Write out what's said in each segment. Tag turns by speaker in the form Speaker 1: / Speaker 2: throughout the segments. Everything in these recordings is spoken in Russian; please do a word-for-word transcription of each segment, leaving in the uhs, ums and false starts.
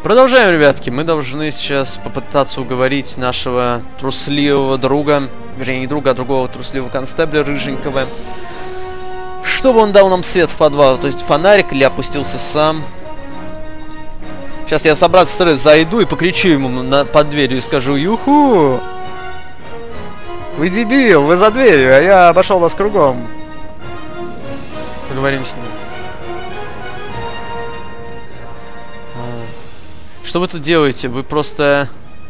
Speaker 1: Продолжаем, ребятки. Мы должны сейчас попытаться уговорить нашего трусливого друга, вернее, не друга, а другого трусливого констебля, рыженького, чтобы он дал нам свет в подвал, то есть фонарик, или опустился сам. Сейчас я, собрать стресс, зайду и покричу ему на, под дверью и скажу: юху! Вы дебил, вы за дверью, а я обошел вас кругом. Поговорим с ним. Что вы тут делаете? Вы просто...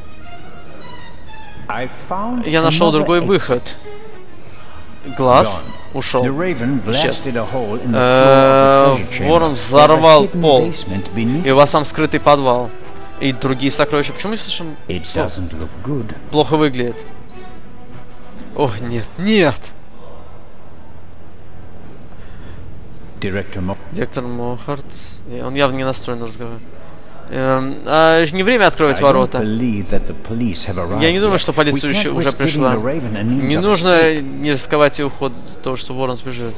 Speaker 1: Я нашел другой выход. Глаз ушел. Сейчас. Э-э, ворон взорвал пол. И у вас там скрытый подвал. И другие сокровища. Почему мы слышим слов? Плохо выглядит. О, нет, нет. Директор Мохарт. Он явно не настроен на разговор. Эм, а, не время открывать ворота. Я не думаю, что полиция еще уже пришла. Не нужно не рисковать и уход того, что ворон сбежит.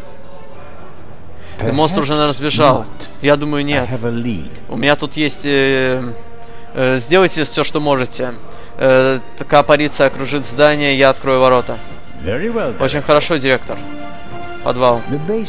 Speaker 1: И монстр уже, наверное, сбежал. Я думаю, нет. У меня тут есть... Э, э, сделайте все, что можете. Э, такая полиция окружит здание, я открою ворота. Очень хорошо, директор. Подвал.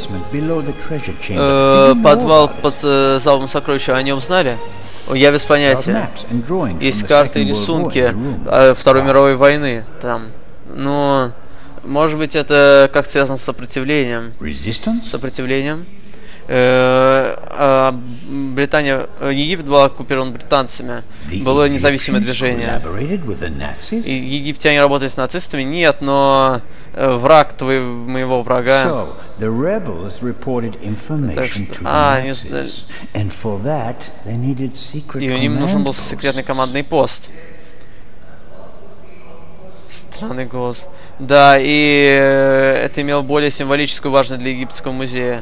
Speaker 1: Э, подвал под э, залом сокровища. О нем знали? Я без понятия. Есть карты и рисунки э, Второй мировой войны там. Но, может быть, это как связано с сопротивлением. Сопротивлением. Э, э, Британия, Египет был оккупирован британцами. Было независимое движение. И египтяне работали с нацистами? Нет, но э, враг твоего, моего врага. Так что, а, они... И у них нужен был секретный командный пост. Странный голос. Да, и э, это имело более символическую важность для египетского музея.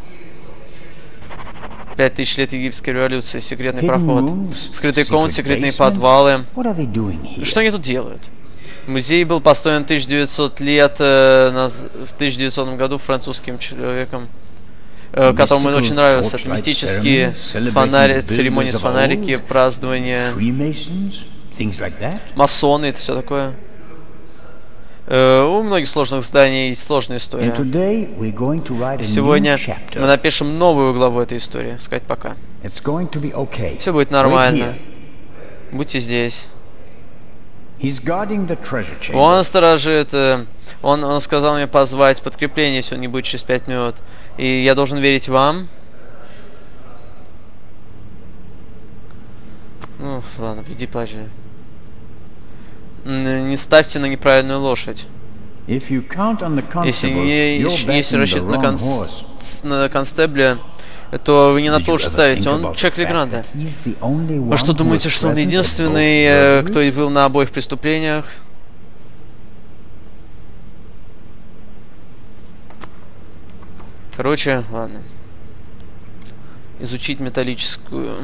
Speaker 1: Пять тысяч лет египетской революции, секретный проход, скрытые комнаты, секретные подвалы. Что они тут делают? Музей был построен тысяча девятьсот лет э, на, в тысяча девятисотом году французским человеком, э, которому мне очень нравился. Это мистические фонари, церемонии с фонарики, празднования, масоны, это все такое. Uh, у многих сложных зданий есть сложная история. И сегодня мы напишем новую главу этой истории. Сказать пока. Okay. Все будет нормально. Будьте здесь. Он сторожит. Он, он сказал мне позвать подкрепление, если он не будет через пять минут. И я должен верить вам. Ну, ладно, иди позже. Не ставьте на неправильную лошадь. Если не, если рассчитывать на, кон... на констебля, то вы не на то лошадь ставите. Он человек Легранда. Вы что, думаете, что он единственный, кто был на обоих преступлениях? Короче, ладно. Изучить металлическую...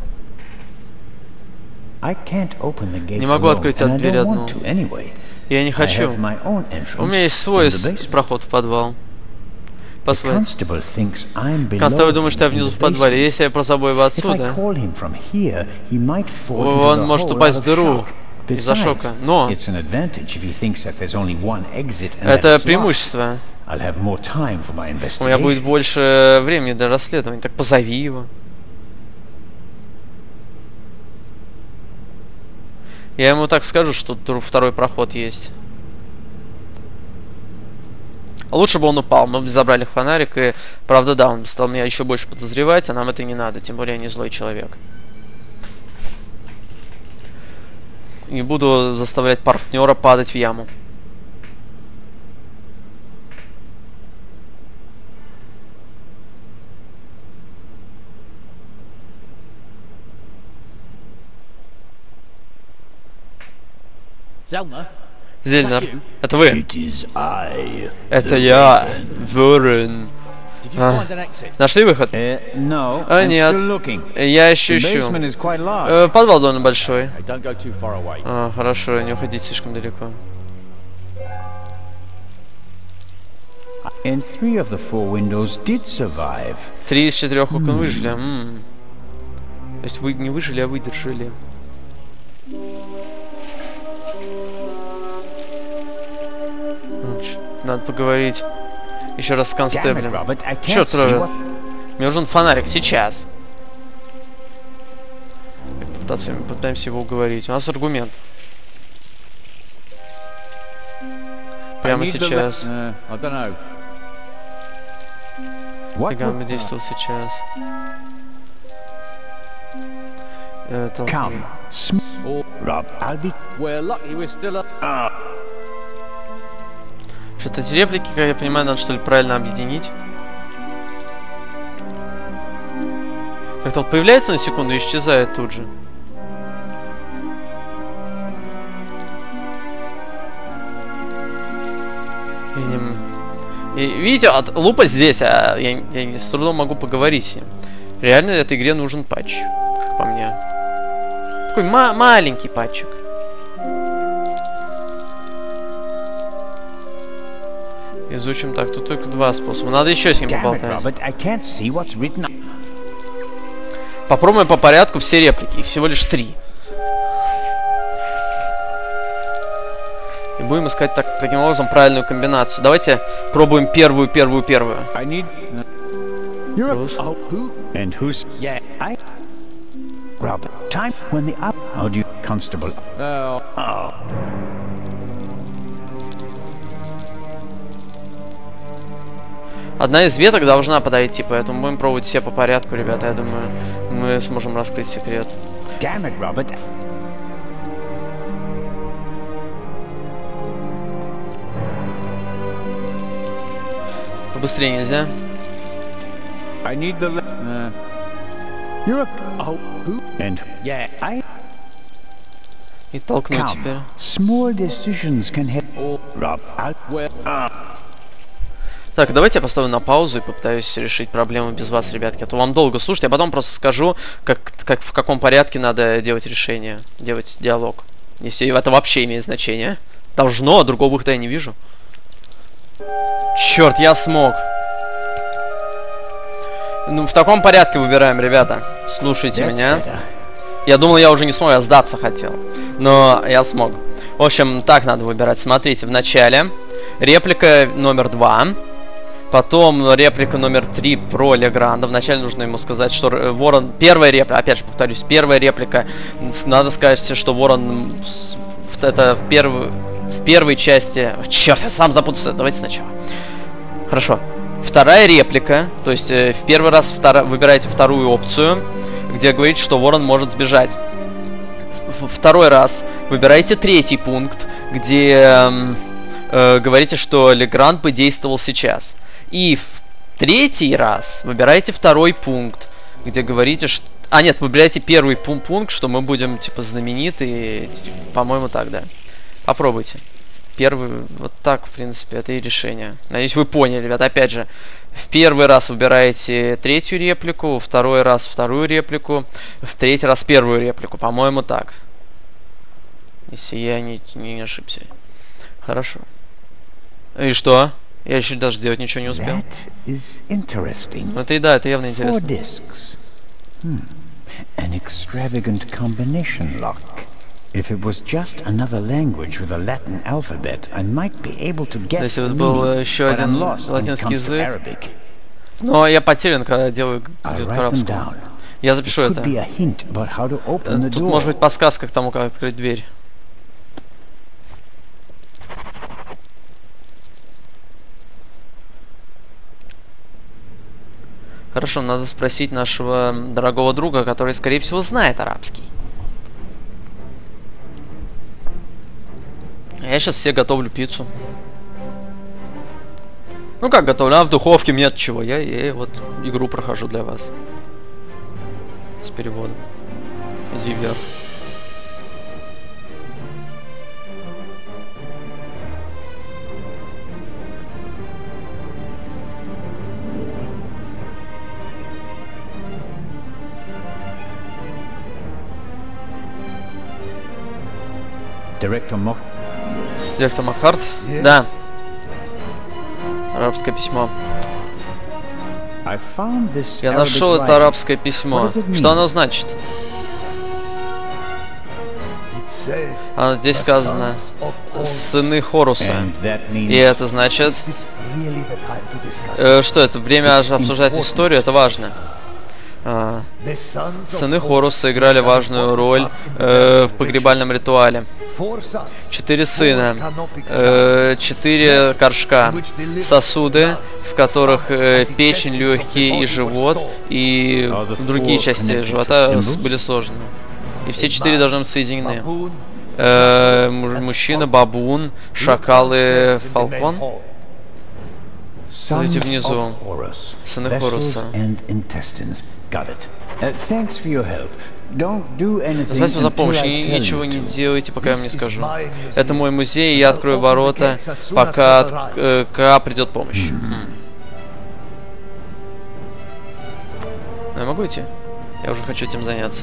Speaker 1: Не могу открыть эту дверь одну. Я не хочу. У меня есть свой проход в подвал. Посмотрите. Констебль думает, что я внизу в подвале. Если я про собой его отсюда, он может упасть в дыру из-за шока. Но это преимущество. У меня будет больше времени для расследования. Так позови его. Я ему так скажу, что тут второй проход есть. Лучше бы он упал. Мы бы забрали фонарик, и правда, да, он стал меня еще больше подозревать, а нам это не надо, тем более я не злой человек. Не буду заставлять партнера падать в яму. Зельнер, это вы? Это я, Ворон. А, нашли выход? А, нет. Я еще ищу. Э, подвал довольно большой. А, хорошо, не уходите слишком далеко. Три из четырех окон выжили. М-м. То есть вы не выжили, а выдержали. Надо поговорить еще раз с констеблем. Черт, Роберт. Мне нужен фонарик сейчас. Попытаться, попытаемся его уговорить. У нас аргумент. Прямо сейчас. Как он действовал сейчас? Это... Что-то эти реплики, как я понимаю, надо что ли правильно объединить. Как-то вот появляется на секунду и исчезает тут же. И, и видите, от лупа здесь, а я, я с трудом могу поговорить с ним. Реально этой игре нужен патч, как по мне. Такой ма маленький патчик. Изучим. Так, тут только два способа. Надо еще с ним поболтать. Попробуем по порядку все реплики. Их всего лишь три. И будем искать так, таким образом правильную комбинацию. Давайте пробуем первую, первую, первую. Одна из веток должна подойти, поэтому будем пробовать все по порядку, ребята. Я думаю, мы сможем раскрыть секрет. Побыстрее нельзя. И толкнуть теперь. Так, давайте я поставлю на паузу и попытаюсь решить проблему без вас, ребятки. А то вам долго слушать, а потом просто скажу, как, как, в каком порядке надо делать решение, делать диалог. Если это вообще имеет значение. Должно, а другого выхода я не вижу. Черт, я смог. Ну, в таком порядке выбираем, ребята. Слушайте меня. Я думал, я уже не смог, я сдаться хотел. Но я смог. В общем, так надо выбирать. Смотрите, в начале реплика номер два. Потом реплика номер три про Легранда. Вначале нужно ему сказать, что Ворон... Первая реплика, опять же повторюсь, первая реплика. Надо сказать, что Ворон... Это в, перв... в первой части... Черт, я сам запутался. Давайте сначала. Хорошо. Вторая реплика. То есть э, в первый раз втор... выбираете вторую опцию, где говорите, что Ворон может сбежать. В второй раз выбираете третий пункт, где э, э, говорите, что Легранд бы действовал сейчас. И в третий раз выбираете второй пункт, где говорите, что... А, нет, выбираете первый пункт, что мы будем, типа, знамениты. Типа, по-моему, так, да. Попробуйте. Первый, вот так, в принципе, это и решение. Надеюсь, вы поняли, ребят. Опять же, в первый раз выбираете третью реплику, во второй раз вторую реплику, в третий раз первую реплику. По-моему, так. Если я не, не ошибся. Хорошо. И что? Я еще даже сделать ничего не успел. Ну, это и да, это явно интересно. Hmm. An extravagant combination lock. If it was just another language with a Latin alphabet, I might be able to guess. Если это был еще один латинский язык. Но я потерян, когда делаю идет к арабскому. Я запишу это. Тут может быть подсказка к тому, как открыть дверь. Хорошо, надо спросить нашего дорогого друга, который, скорее всего, знает арабский. Я сейчас себе готовлю пиццу. Ну как готовлю? А в духовке нет чего. Я, я вот игру прохожу для вас. С переводом. Иди вверх.
Speaker 2: Директор Мох...
Speaker 1: Директор Макхарт? Yes. Да. Арабское письмо. Я нашел это арабское письмо. Что оно значит? А здесь сказано «сыны Хоруса». И это значит, э, что это? Время обсуждать историю, это важно. А, сыны Хоруса играли важную роль э, в погребальном ритуале. Четыре сына, э, четыре горшка, сосуды, в которых э, печень, легкие и живот, и другие части живота были сложены. И все четыре должны быть соединены. Э, мужчина, бабун, шакал и фалкон. Смотрите внизу. Сыны Хоруса. Спасибо за помощь. И ничего не делайте, пока я вам не скажу. Это мой музей, и я открою ворота, пока, э, пока придет помощь. Я могу идти? Я уже хочу этим заняться.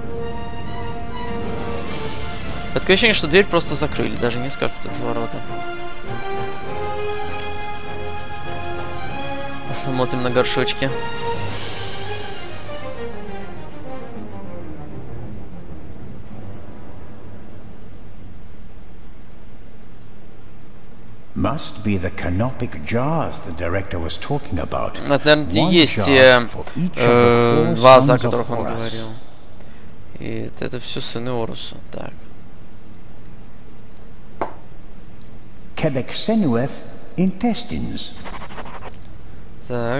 Speaker 1: Это такое ощущение, что дверь просто закрыли, даже не скажут это ворота. Смотрим на горшочки.
Speaker 2: Must be the canopic jars the director was talking about.
Speaker 1: Это, наверное, есть э, э, ваза, о которых он говорил. И это все сыны Оруса. Так.
Speaker 2: Quebec-Senuef intestines.
Speaker 1: Так.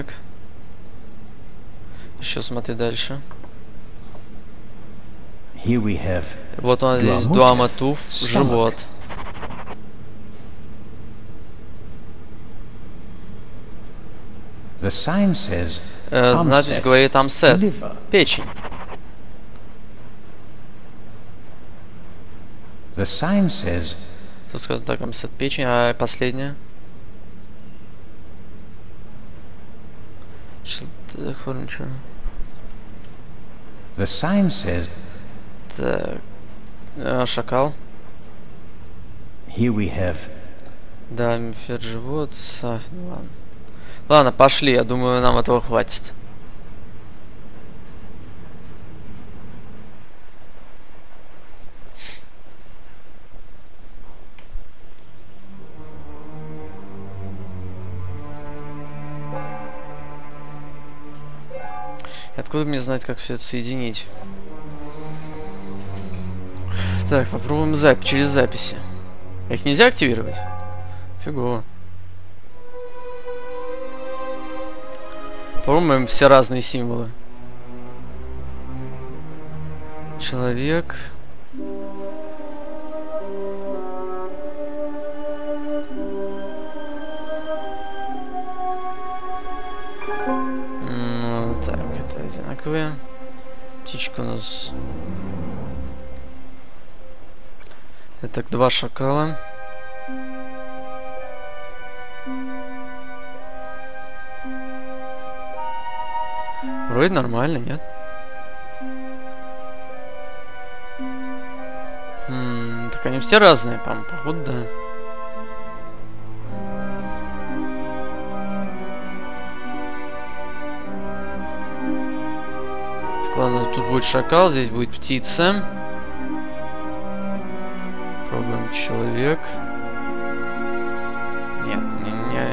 Speaker 1: Еще смотри дальше.
Speaker 2: Here we have
Speaker 1: вот он здесь, Дуаматуф, живот.
Speaker 2: The sign says,
Speaker 1: э, надпись говорит Амсет, печень.
Speaker 2: The sign says,
Speaker 1: тут сказано так, Амсет, печень, а последняя?
Speaker 2: The sign says,
Speaker 1: так, э, шакал.
Speaker 2: Here we have.
Speaker 1: Да, мифер живот. А, ладно. Ладно, пошли, я думаю, нам этого хватит. Откуда мне знать, как все это соединить? Так, попробуем запись через записи. Их нельзя активировать? Фигово. Попробуем все разные символы. Человек. Ну, так, это одинаковые. Птичка у нас. Это два шакала. Вроде нормально, нет? М-м, так они все разные, по походу, да. Ладно, тут будет шакал, здесь будет птица. Пробуем человек. Нет, не, не.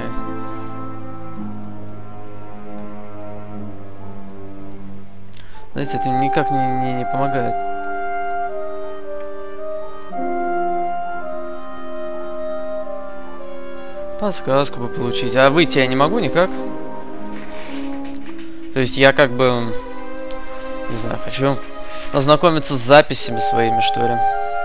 Speaker 1: Знаете, это никак не, не, не помогает. Подсказку бы получить. А выйти я не могу никак. То есть я как бы... Не знаю, хочу ознакомиться с записями своими, что ли.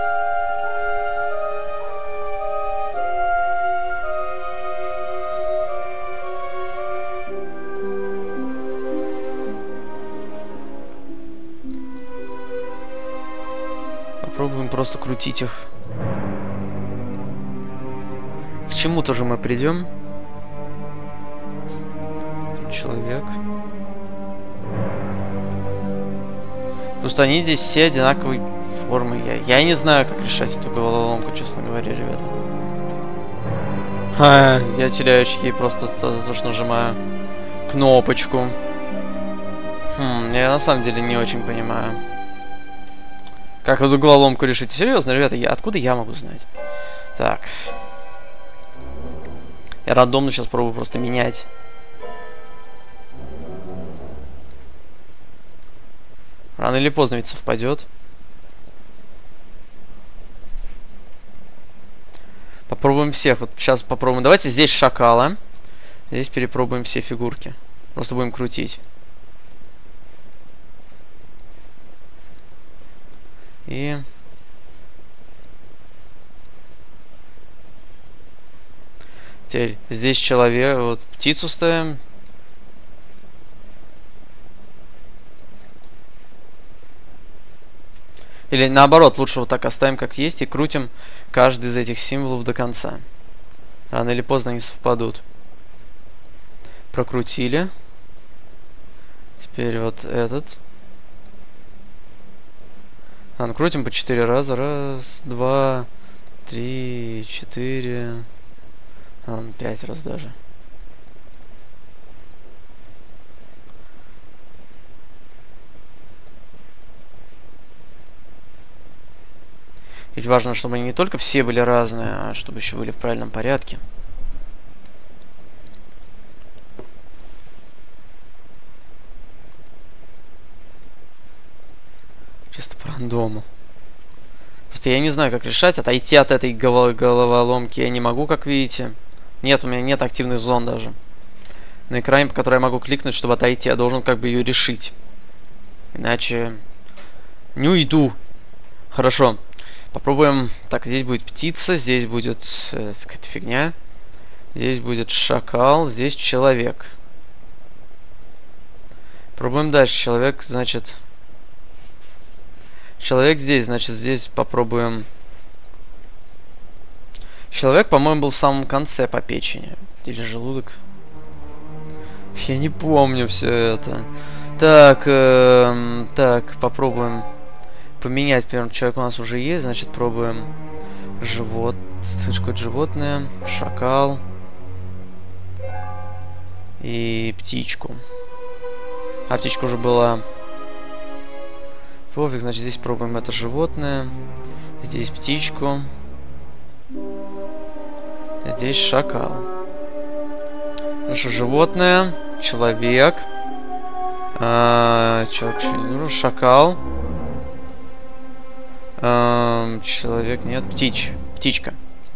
Speaker 1: Попробуем просто крутить их. К чему тоже мы придем? Человек. Просто они здесь все одинаковой формы. Я, я не знаю, как решать эту головоломку, честно говоря, ребята. Ха, я теряю очки просто за то, что нажимаю кнопочку. Хм, я на самом деле не очень понимаю. Как эту головоломку решить? Серьезно, ребята, я, откуда я могу знать? Так. Я рандомно сейчас пробую просто менять. Рано или поздно ведь совпадет. Попробуем всех. Вот сейчас попробуем. Давайте здесь шакала. Здесь перепробуем все фигурки. Просто будем крутить. И... Теперь здесь человек. Вот птицу ставим. Или наоборот, лучше вот так оставим как есть и крутим каждый из этих символов до конца. Рано или поздно они совпадут. Прокрутили. Теперь вот этот. А, ну крутим по четыре раза. Раз, два, три, четыре. А, ну, пять раз даже. Ведь важно, чтобы они не только все были разные, а чтобы еще были в правильном порядке. Чисто по рандому. Просто я не знаю, как решать. Отойти от этой голов головоломки я не могу, как видите. Нет, у меня нет активных зон даже. На экране, по которой я могу кликнуть, чтобы отойти, я должен как бы ее решить. Иначе не уйду. Хорошо. Попробуем. Так, здесь будет птица, здесь будет э, какая-то фигня. Здесь будет шакал, здесь человек. Пробуем дальше. Человек, значит... Человек здесь, значит, здесь попробуем... Человек, по-моему, был в самом конце по печени. Или желудок. Я не помню все это. Так, э, так, попробуем... Поменять, первым человек у нас уже есть, значит, пробуем живот, какое-то животное, шакал и птичку. А птичка уже была. Пофиг, значит, здесь пробуем это животное, здесь птичку, здесь шакал. Ну что, животное, человек, а, человек, шакал. Эм, человек, нет, птич, птичка.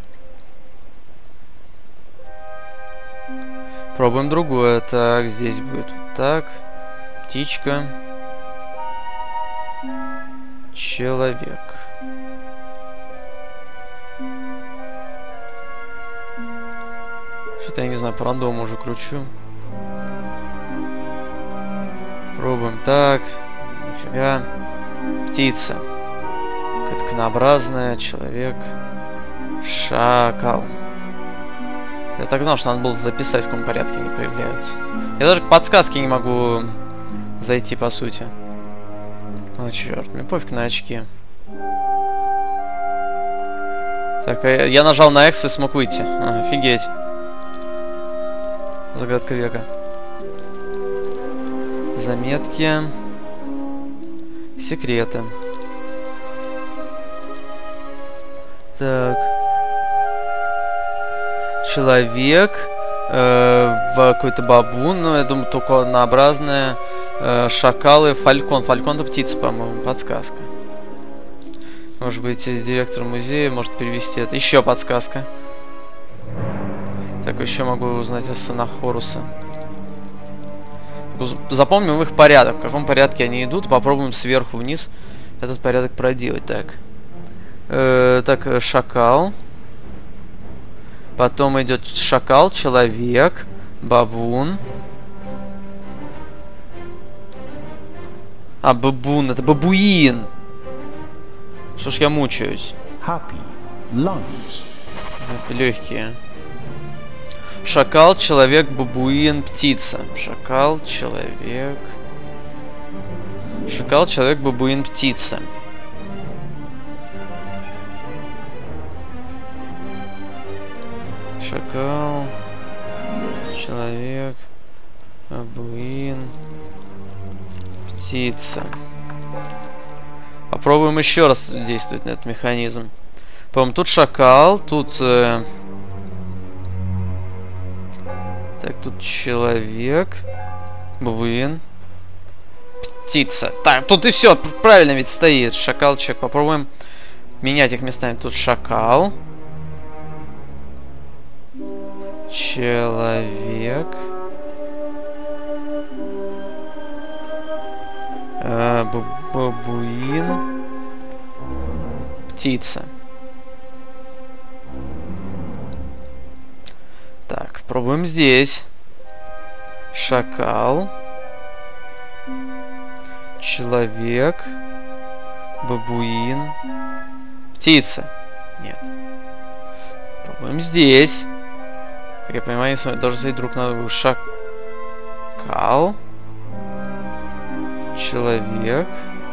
Speaker 1: Пробуем другое. Так, здесь будет вот так. Птичка. Человек. Что-то я не знаю, по рандому уже кручу. Пробуем так. Нифига. Птица. Ткнообразная, человек, шакал. Я так знал, что надо было записать, в каком порядке они появляются. Я даже к подсказке не могу зайти, по сути. О, черт, мне пофиг на очки. Так, я нажал на X и смог выйти. А, офигеть. Загадка века. Заметки. Секреты. Так. Человек. Э, какой-то бабун. Ну, я думаю, только однообразная. Э, шакалы. Фалькон. Фалькон это птица, по-моему. Подсказка. Может быть, директор музея может перевести это. Еще подсказка. Так, еще могу узнать о сынах Хоруса. Запомним их порядок. В каком порядке они идут. Попробуем сверху вниз этот порядок проделать. Так. Э, так, шакал. Потом идет шакал, человек, бабун. А, бабун, это бабуин. Что ж я мучаюсь? Легкие. Шакал, человек, бабуин, птица. Шакал, человек. Шакал, человек, бабуин, птица. Шакал, человек, Бабуин. Птица. Попробуем еще раз действовать на этот механизм. По-моему, тут шакал, тут... Э... Так, тут человек. Бабуин. Птица. Так, тут и все правильно ведь стоит. Шакал, человек. Попробуем менять их местами. Тут шакал. Человек. Э, бабуин. Птица. Так, пробуем здесь. Шакал. Человек. Бабуин. Птица. Нет. Пробуем здесь. Как я понимаю, должен стоять друг на друга. Шакал. Человек.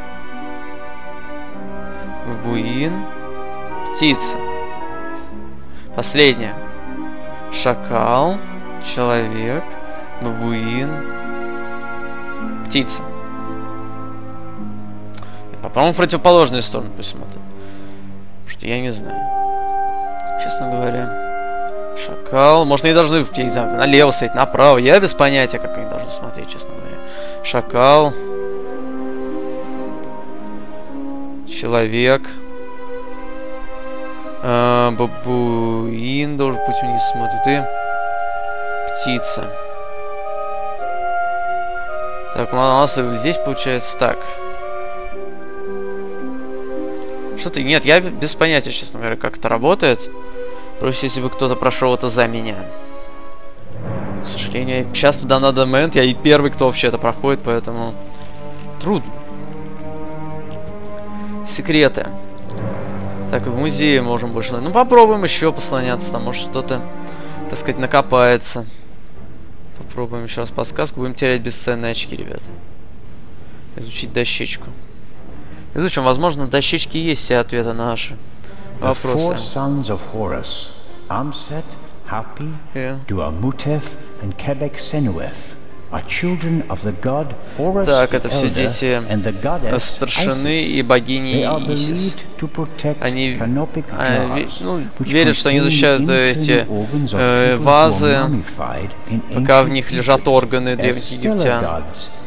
Speaker 1: Бабуин. Птица. Последняя. Шакал. Человек. Бабуин. Птица. Попробуем в противоположную сторону посмотреть. Потому что я не знаю. Честно говоря. Шакал. Может, они должны, я не знаю, налево стоять, направо. Я без понятия, как они должны смотреть, честно говоря. Шакал. Человек. Э, бабуин должен пусть вниз смотрит. И птица. Так, у нас здесь получается так. Что-то... Нет, я без понятия, честно говоря, как это работает. Просто если бы кто-то прошел это за меня. К сожалению, сейчас в данный момент я и первый, кто вообще это проходит, поэтому трудно. Секреты. Так, в музее можем больше... Ну, попробуем еще послоняться, там, может, что-то, так сказать, накопается. Попробуем еще раз подсказку. Будем терять бесценные очки, ребята. Изучить дощечку. Изучим, возможно, на дощечке есть все ответы на наши вопросы. Yeah. Так, это все дети старшины и богини Исис. Они а, ве, ну, верят, что они защищают эти э, вазы, пока в них лежат органы древних египтян.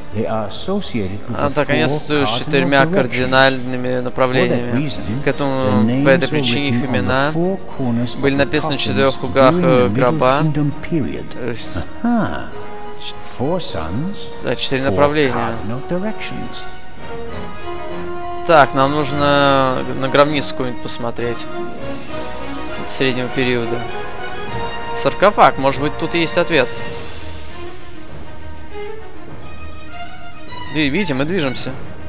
Speaker 1: А так они ассоциируют с четырьмя кардинальными направлениями. К этому, по этой причине их имена были написаны в четырех углах гроба. За четыре направления. Так, нам нужно на гробницу какую-нибудь посмотреть. Среднего периода. Саркофаг, может быть, тут есть ответ. Видите, мы движемся.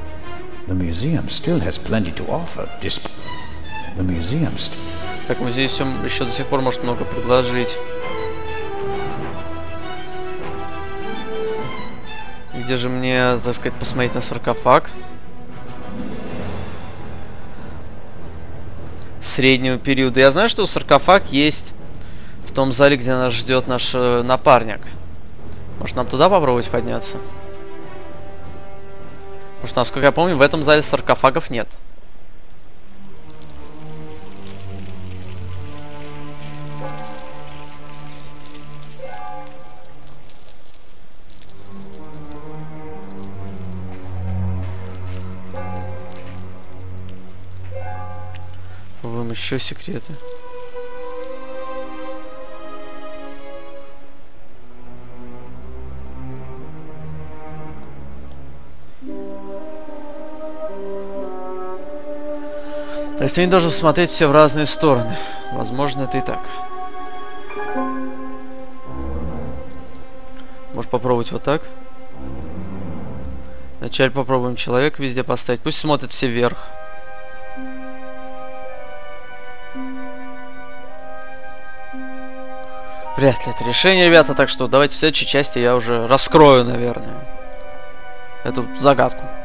Speaker 1: Так, музей все еще до сих пор может много предложить. Где же мне, так сказать, посмотреть на саркофаг? Среднего периода. Я знаю, что саркофаг есть в том зале, где нас ждет наш э, напарник. Может, нам туда попробовать подняться? Потому что, насколько я помню, в этом зале саркофагов нет. Попробуем еще секреты. То есть они должны смотреть все в разные стороны. Возможно, это и так. Может попробовать вот так? Вначале попробуем человека везде поставить. Пусть смотрят все вверх. Вряд ли это решение, ребята. Так что давайте в следующей части я уже раскрою, наверное, эту загадку.